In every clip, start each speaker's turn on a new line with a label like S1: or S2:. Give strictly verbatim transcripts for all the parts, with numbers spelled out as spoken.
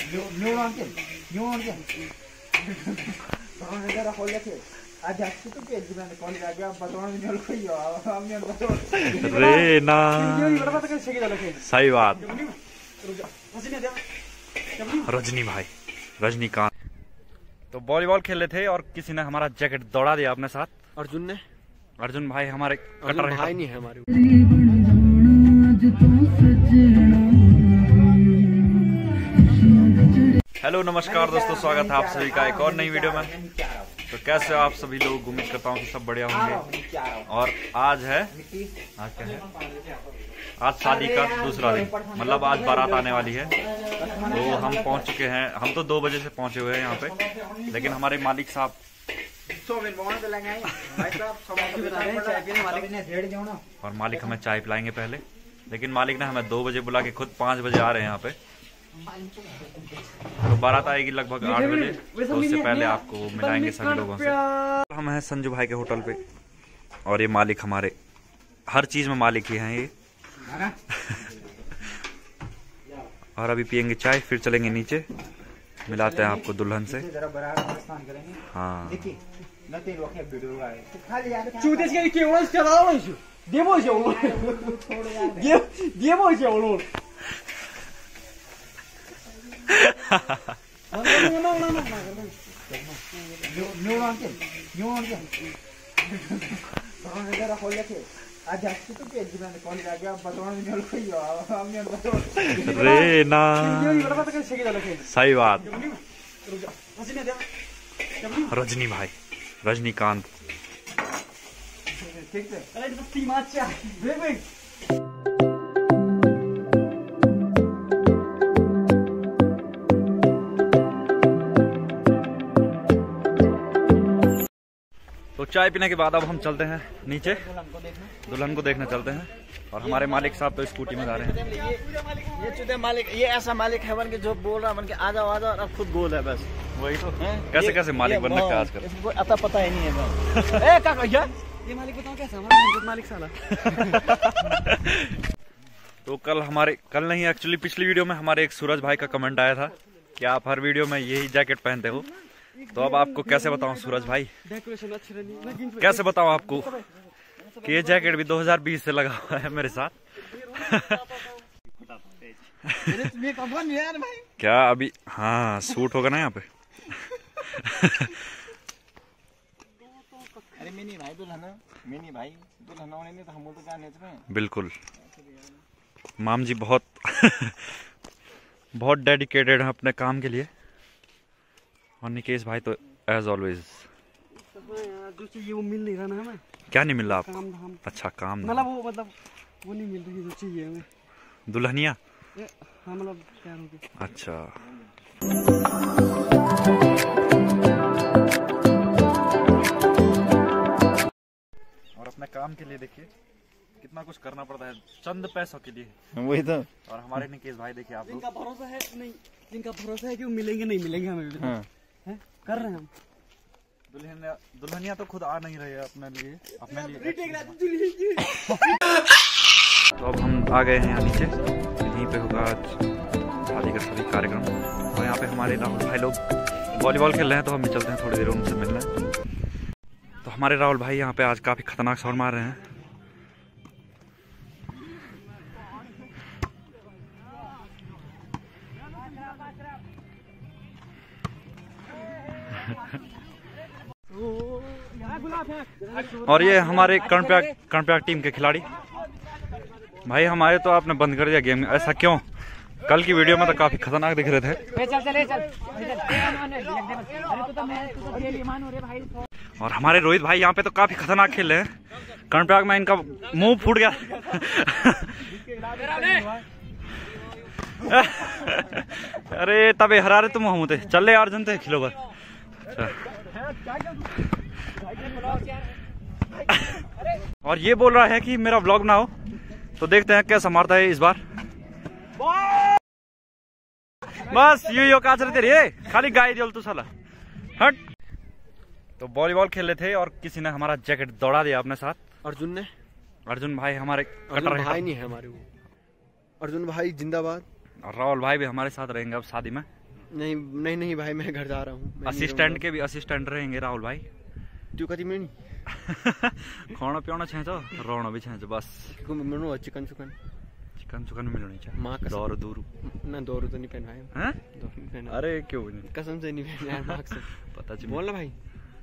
S1: रे ना सही बात। रजनी भाई, रजनीकांत तो वॉलीबॉल खेल रहे थे और किसी ने हमारा जैकेट दौड़ा दिया अपने साथ।
S2: अर्जुन ने,
S1: अर्जुन भाई हमारे कटर
S2: भाई नहीं है हमारे।
S1: हेलो नमस्कार दोस्तों, स्वागत है आप सभी का एक और नई वीडियो में। तो कैसे हो आप सभी लोग? उम्मीद करता हूँ कि सब बढ़िया होंगे। और आज है आज क्या है आज शादी का दूसरा दिन, मतलब आज बारात आने वाली है। तो हम पहुंच चुके हैं, हम तो दो बजे से पहुंचे हुए हैं यहाँ पे, लेकिन हमारे मालिक साहब और मालिक हमें चाय पिलाएंगे पहले, लेकिन मालिक ने हमें दो बजे बुला के खुद पाँच बजे आ रहे हैं यहाँ पे। तो बारात आएगी लगभग आठ बजे, तो उससे पहले आपको मिलाएंगे सभी लोगों से। हम हैं संजू भाई के होटल पे और ये मालिक हमारे हर चीज में मालिक ही हैं ये। और अभी पियेंगे चाय, फिर चलेंगे नीचे, मिलाते हैं आपको दुल्हन से। हाँ रे ना सही बात। रजनी भाई, रजनीकांत तो चाय पीने के बाद अब हम चलते हैं नीचे, दुल्हन को देखने चलते हैं। और हमारे मालिक साहब तो स्कूटी में जा रहे हैं।
S2: ये चुते मालिक, ये ऐसा मालिक है बन के जो बोल रहा बन के आ जाओ आ जाओ, अब खुद गोल है बस।
S1: वही तो है? कैसे कैसे मालिक बनने का आजकल
S2: इसको अता पता ही नहीं है। ए काका यार, ये मालिक बताओ कैसा हमारा मालिक साला।
S1: तो कल हमारे कल नहीं एक्चुअली पिछली वीडियो में हमारे एक सूरज भाई का कमेंट आया था कि आप हर वीडियो में यही जैकेट पहनते हो। तो अब आपको कैसे बताऊं सूरज भाई, कैसे बताऊं आपको कि ये जैकेट भी दो हज़ार बीस से लगा हुआ है मेरे साथ। क्या अभी हाँ सूट होगा ना यहाँ पे।
S2: अरे मिनी भाई दुल्हन, मिनी भाई दुल्हन होने नहीं तो हम तो जाने में।
S1: बिल्कुल माम जी बहुत बहुत डेडिकेटेड हैं अपने काम के लिए। और निकेश भाई तो एज ऑलवेज।
S2: ये वो मिल नहीं रहा ना हमें।
S1: क्या नहीं मिल रहा आपको?
S2: काम धाम।
S1: अच्छा काम
S2: मतलब वो मतलब वो नहीं मिल रही जो चाहिए हमें।
S1: दुल्हनिया?
S2: हाँ मतलब तैयार हो गई।
S1: अच्छा और अपने काम के लिए देखिए कितना कुछ करना पड़ता है चंद पैसों के लिए।
S2: वही तो।
S1: और हमारे निकेश भाई देखिए आप लोग,
S2: जिनका भरोसा है नहीं, जिनका भरोसा है कि वो मिलेंगे नहीं मिलेंगे हमें। हाँ। है? कर रहे हैं हम।
S1: दुल्हनिया दुल्हनिया तो खुद आ नहीं रहे हैं अपने लिए अपने लिए। तो अब हम आ गए हैं यहाँ नीचे, यहीं पे होगा आज शादी का सभी कार्यक्रम। और यहाँ पे हमारे राहुल भाई लोग वॉलीबॉल खेल रहे हैं, तो हम भी चलते हैं थोड़ी देर उनसे मिलने। तो हमारे राहुल भाई यहाँ पे आज काफी खतरनाक शॉट मार रहे हैं। और ये हमारे कर्णप्रयाग कर्णप्रयाग टीम के खिलाड़ी भाई हमारे। तो आपने बंद कर दिया गेम, ऐसा क्यों? कल की वीडियो में तो काफी खतरनाक दिख रहे थे। और हमारे रोहित भाई यहाँ पे तो काफी खतरनाक खेल रहे हैं। कर्णप्रयाग में इनका मुंह फूट गया। अरे तबे हरा रहे तुम हम चल रहे अर्जुन थे खिलो भर। और ये बोल रहा है कि मेरा व्लॉग ना हो, तो देखते हैं कैसा मारता है इस बार। बस यू यो काच रहे तेरे खाली गाय दियल तू साला हट। तो वॉलीबॉल खेल रहे थे और किसी ने हमारा जैकेट दौड़ा दिया अपने साथ।
S2: अर्जुन ने,
S1: अर्जुन भाई हमारे
S2: कटर भाई नहीं है हमारे वो। अर्जुन भाई जिंदाबाद।
S1: और राहुल भाई भी हमारे साथ रहेंगे अब शादी में।
S2: नहीं नहीं नहीं भाई, मैं घर जा रहा हूँ।
S1: असिस्टेंट के भी असिस्टेंट रहेंगे राहुल भाई।
S2: तू कदी में
S1: खाना पियाना छेंचो रोना भी छेंचो बस।
S2: मनो चिकन चिकन
S1: चिकन चिकन मिलनी चाहिए।
S2: माँ कसम
S1: दौर दूर
S2: ना दौर तो नहीं पहना है।
S1: हैं?
S2: दौर नहीं पहना।
S1: अरे क्यों नहीं?
S2: कसम से नहीं पहना है, माँ से
S1: पता चल
S2: बोल ना भाई।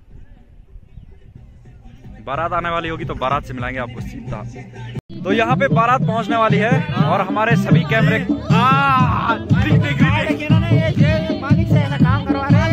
S1: बारात आने वाली होगी तो बारात से मिलाएंगे आपको सीधा। तो यहाँ पे बारात पहुँचने वाली है और हमारे सभी कैमरे
S2: मालिक से ऐसा काम करवा रहे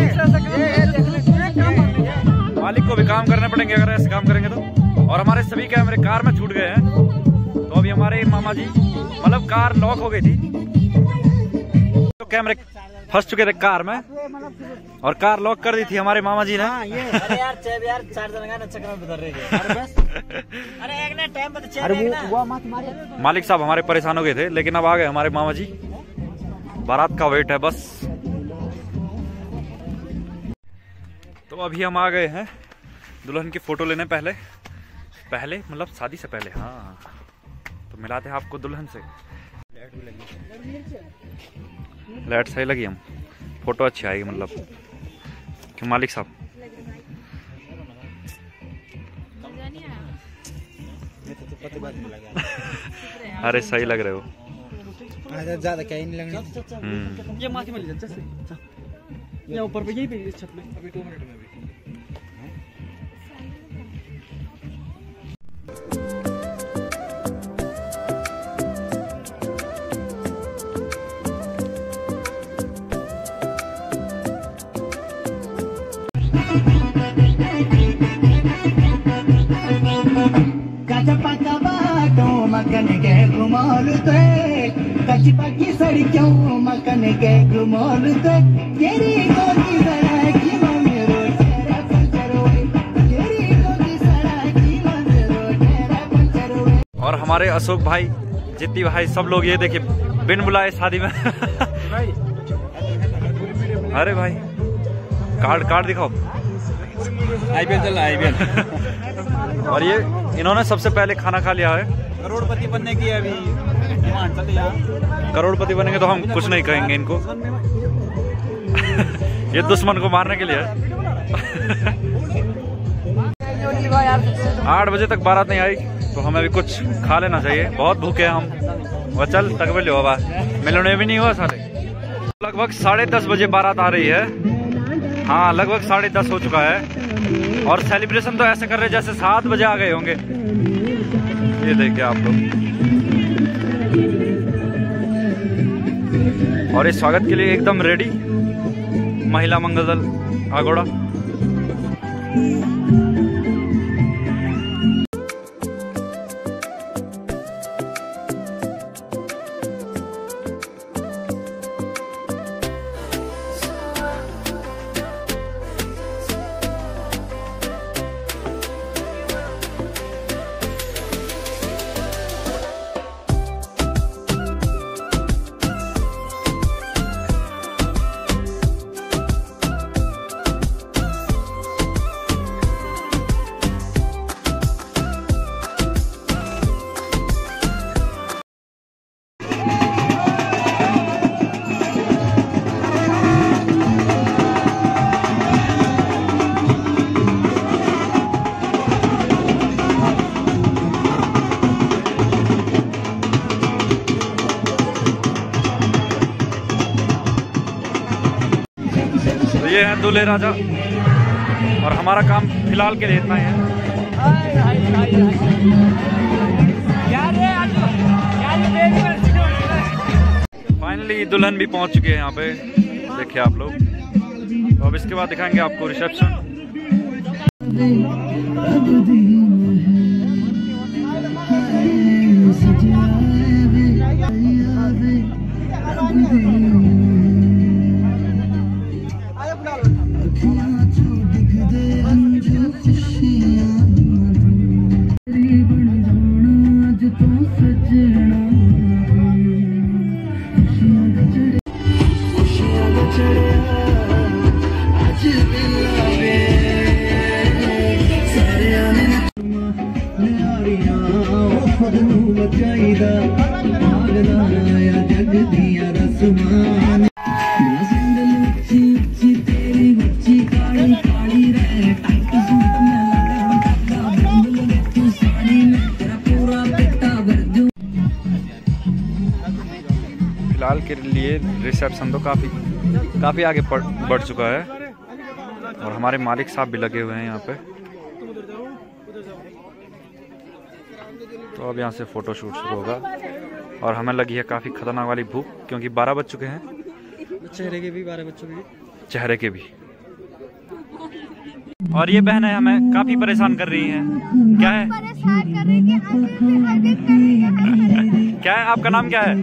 S2: हैं।
S1: मालिक को भी काम करने पड़ेंगे अगर ऐसे काम करेंगे तो। और हमारे सभी कैमरे कार में छूट गए हैं। तो अभी हमारे मामा जी, मतलब कार लॉक हो गई थी तो कैमरे फंस चुके थे कार में और कार लॉक कर दी थी हमारे मामा जी ने।
S2: अरे यार चेब यार चार्जर लगाना चक्कर में बदल रही है। अरे बस अरे एक ना टाइम पे चेब एक ना वो मत मारिए।
S1: मालिक साहब हमारे परेशान हो गए थे लेकिन अब आ गए हमारे मामा जी। बारात का वेट है बस। तो अभी हम आ गए हैं दुल्हन की फोटो लेने। पहले पहले मतलब शादी से पहले। हाँ तो मिलाते हैं आपको दुल्हन से। लाइट सही लगी, हम फोटो अच्छी आएगी मतलब। क्यों मालिक साहब? अरे सही लग रहे हो।
S2: ज्यादा क्या ही नहीं लगना। ये माथी मिल जाए या ऊपर पे यही पे छत में अभी दो मिनट में भी।
S3: मकन के घुमाल ते कच्ची पक्की सड़कों मकन के घुमाल ते तेरी गोदी सड़की मंदिरो तेरा पंचर होए तेरी गोदी सड़की मंदिरो तेरा पंचर होए।
S1: और हमारे अशोक भाई, जितनी भाई, सब लोग ये देखिए बिन बुलाए शादी में। अरे भाई कार्ड कार्ड दिखाओ।
S2: आईपीएल चल रहा है आईपीएल।
S1: और ये इन्होंने सबसे पहले खाना खा लिया है।
S2: करोड़पति बनने की अभी डिमांड चल रही है।
S1: करोड़पति बनेंगे तो हम कुछ नहीं कहेंगे इनको। ये दुश्मन को मारने के लिए है। आठ बजे तक बारात नहीं आई तो हमें अभी कुछ खा लेना चाहिए। बहुत भूखे हैं हम। और चल तक लो बाबा मिलने भी नहीं हुआ सारे। लगभग साढ़े दस बजे बारात आ रही है। हाँ लगभग साढ़े दस हो चुका है और सेलिब्रेशन तो ऐसे कर रहे जैसे सात बजे आ गए होंगे। ये देखिए आप लोग। और इस स्वागत के लिए एकदम रेडी महिला मंगल दल आगोड़ा। ये हैं दूल्हे राजा और हमारा काम फिलहाल के लिए इतना ही है। फाइनली दुल्हन भी पहुंच चुकी है यहाँ पे, देखिए आप लोग। तो अब इसके बाद दिखाएंगे आपको रिसेप्शन। ये रिसेप्शन तो काफ़ी काफ़ी आगे बढ़ चुका है और हमारे मालिक साहब भी लगे हुए हैं यहाँ पे। तो अब यहाँ से फ़ोटो शूट शुरू होगा और हमें लगी है काफ़ी खतरनाक वाली भूख, क्योंकि बारह बज चुके हैं।
S2: चेहरे के भी बारह बच्चों के
S1: चेहरे के भी। और ये बहन है हमें काफ़ी परेशान कर रही हैं। क्या है
S4: परेशान कर रही है, हरकत कर रही है।
S1: क्या है आपका नाम क्या है?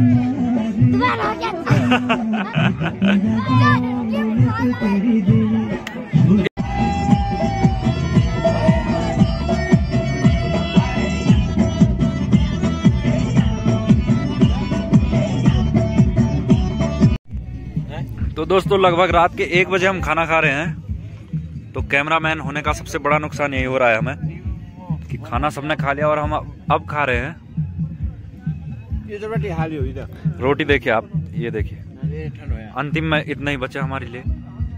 S1: तो दोस्तों लगभग रात के एक बजे हम खाना खा रहे हैं। तो कैमरामैन होने का सबसे बड़ा नुकसान यही हो रहा है हमें कि खाना सबने खा लिया और हम अब खा रहे हैं।
S2: ये तो रोटी हाली हुई था।
S1: रोटी देखिए आप, ये देखिए अंतिम में इतना ही बचा हमारे लिए।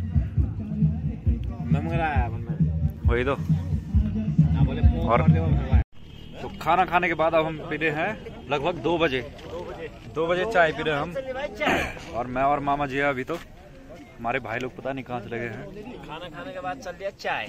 S1: वही तो। और तो खाना खाने के बाद अब हम पी रहे हैं लगभग दो बजे दो बजे चाय पी रहे हैं हम। और मैं और मामा जी अभी तो हमारे भाई लोग पता नहीं कहाँ चले गए हैं।
S2: खाना खाने के बाद चल दिया चाय।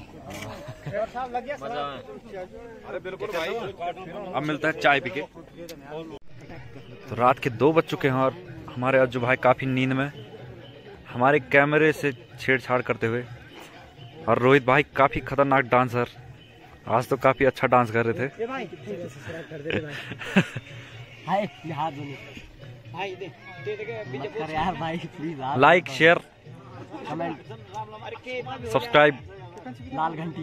S2: अरे बिल्कुल भाई।
S1: अब मिलता है चाय पी के। तो रात के दो बज चुके हैं और हमारे अज्जू भाई काफ़ी नींद में हमारे कैमरे से छेड़छाड़ करते हुए। और रोहित भाई काफ़ी खतरनाक डांसर, आज तो काफ़ी अच्छा डांस कर रहे थे। लाइक शेयर सब्सक्राइब
S2: लाल घंटी।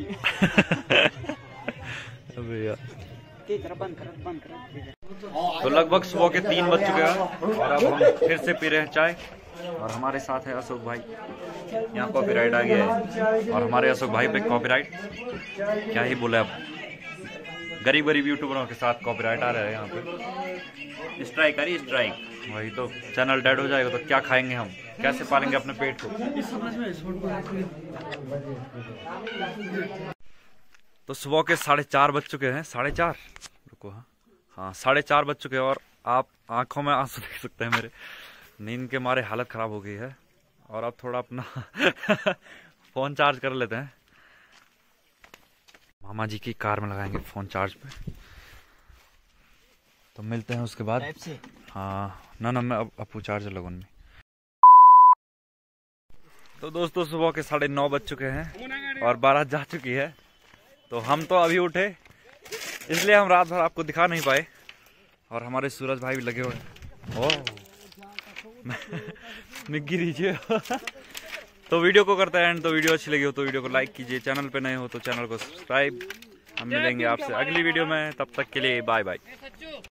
S1: तो लगभग सुबह के तीन बज चुके हैं और अब हम फिर से पी रहे हैं चाय। और हमारे साथ है अशोक भाई। यहाँ कॉपीराइट आ गया है और हमारे अशोक भाई पे कॉपीराइट क्या ही बोले, अब गरीब गरीब यूट्यूबरों के साथ कॉपीराइट आ रहा है यहाँ पे। स्ट्राइक करिए स्ट्राइक। वही तो, चैनल डेड हो जाएगा तो क्या खाएंगे हम, कैसे पालेंगे अपने पेट को। तो सुबह के साढ़े चार बज चुके हैं। साढ़े चार रुको हाँ हाँ साढ़े चार बज चुके हैं और आप आंखों में आंसू देख सकते हैं मेरे। नींद के मारे हालत खराब हो गई है और अब थोड़ा अपना फोन चार्ज कर लेते हैं। मामा जी की कार में लगाएंगे फोन चार्ज पे। तो मिलते हैं उसके बाद। हाँ ना ना मैं अब अपू चार्जर लगूंगी। तो दोस्तों सुबह के साढ़े नौ बज चुके हैं और बारात जा चुकी है। तो हम तो अभी उठे इसलिए हम रात भर आपको दिखा नहीं पाए। और हमारे सूरज भाई भी लगे हुए हैं। ओह मिग्गी दीजिए। तो वीडियो को करते हैं एंड। तो वीडियो अच्छी लगी हो तो वीडियो को लाइक कीजिए, चैनल पे नए हो तो चैनल को सब्सक्राइब। हम मिलेंगे आपसे अगली वीडियो में, तब तक के लिए बाय बाय।